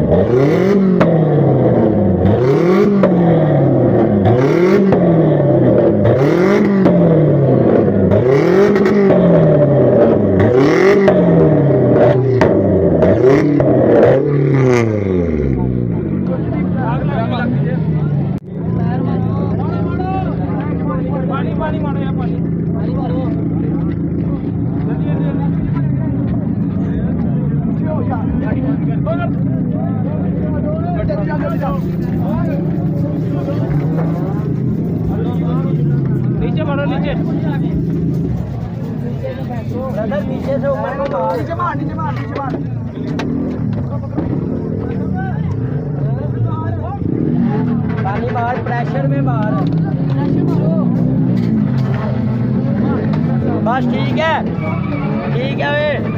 नीचे बढ़ो, नीचे नीचे से ऊपर को नीचे मार नीचे मार नीचे मार। पानी मार, प्रेशर में मार। बस ठीक है वे।